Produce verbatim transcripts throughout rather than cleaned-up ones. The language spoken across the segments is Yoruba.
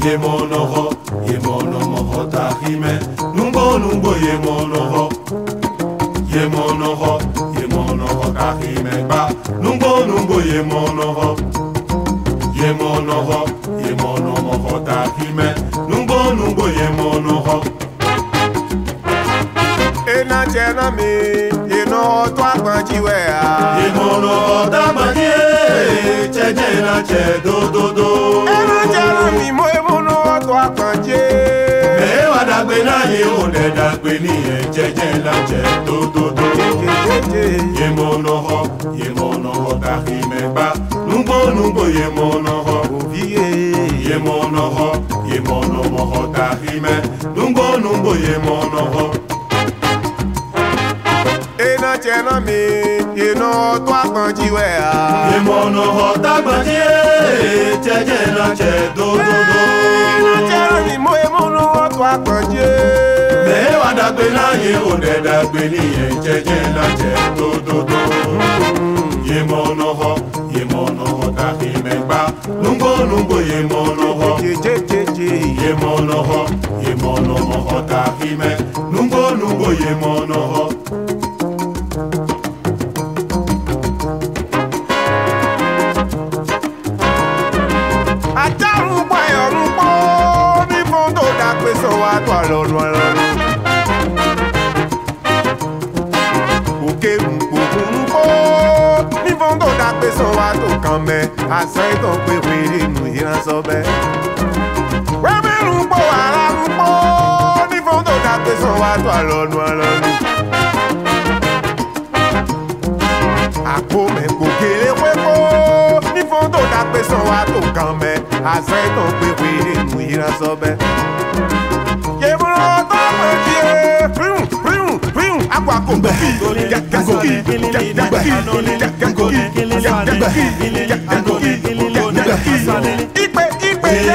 ye monoho, ye mono moho tahime, nungo nungo ye monoho, ye monoho, ye monoho tahime ba, nungo nungo ye monoho, ye monoho, ye mono moho tahime, nungo nungo ye monoho. Ena chena mi, ye no toa panchiwe a. Ye monoho tamanye, che che na che do do do. Ena chena mi mo ye mono toa panche. Me wa dagbe na ye o de dagbe ni ye che che na che do do do. Ye monoho, ye monoho tahime ba, nungo nungo ye monoho. Ye monoho, ye mono moho tahime, nungo nungo ye monoho. Ena chena mi, ye no toa panchiwe a. Ye monoho tamanye, che che na che do do do. Ena chena mi mo ye mono toa panche. Me wa dagbe na ye o de dagbe ni ye che che na che do do do. Ye monoho, ye monoho tahime ba, nungo nungo ye monoho. Ye monoho, ye mono moho tahime, nungo nungo ye monoho. Ajaru pa yorun po, mi fondo da pe so wa to alonu alonu. Oke mpo mpo, mi fondo da pe so wa to kan me, asan to pe were nu iran so be. We me rumpo ara rumpo, mi fondo da pe so wa to alonu alonu. Àpò me ko kere wepo, mi fondo da pe so wa to kan me, asan to pe were nu iran so be. Ye mo to pe je, prim prim prim, akwa ko be. Ya ga go, ya ga go, ya ga go, ya ga go, ya ga go, ya ga go. Ipe ipe ya.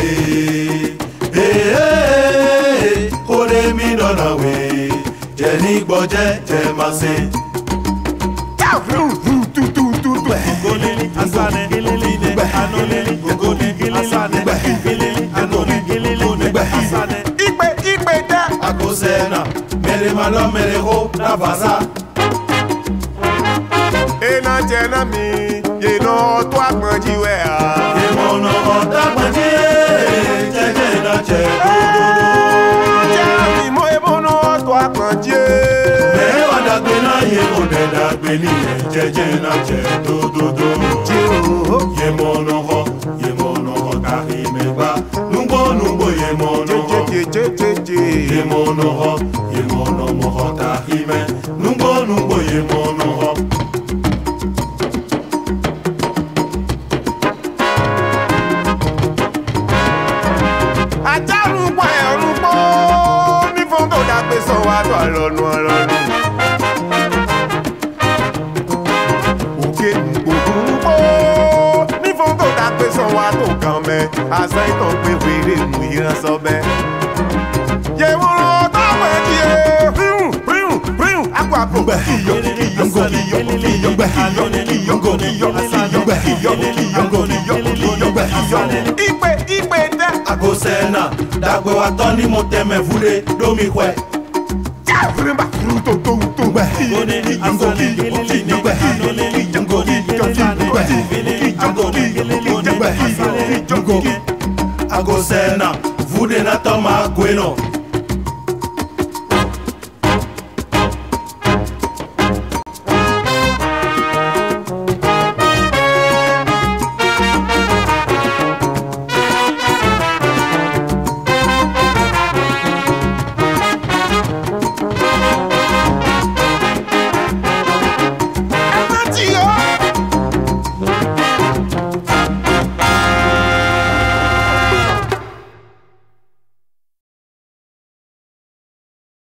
Hey, hey, kore mi dona we, je ni gbo je je ma se. Ya ru ru tu tu tu tu. Golili asane, gilili anole, golili asane, gilili anole, gilili asane. Ipe ipe ya. Akosena, mere malo mere ho na vaza. Ena chena mi, ye no to apanjiwe a. Ye mono ho tamanye, che che na che do do do. Chena mi mo ye mono to apanje. Me wa dagbe na ye o de dagbe ni ye che che na che do do do. Ye mono ho, ye mono ho tahime ba, nungo nungo ye mono ho. Ye mono ho, ye mono moho tahime, nungo nungo ye mono ho. Ajaru pa yorun po, mi fondo da pe so wa to alonu alonu. Oke mpo mpo, mi fondo da pe so wa to kan me, asan to pe were nu iran so be. Ye mo ro to pe je, prim prim prim, akwa ko be. Yo yo yo yo yo be. Yo go yo asane, yo yo go yo yo be. Ipe ipe da. Akosena, dagbe wa toni mo teme vure do mi kwe. Ya frimba fruto to to be. Golili asane, gilili anole, golili asane, gilili anole, gilili asane. Akosena, vude na toma gweno.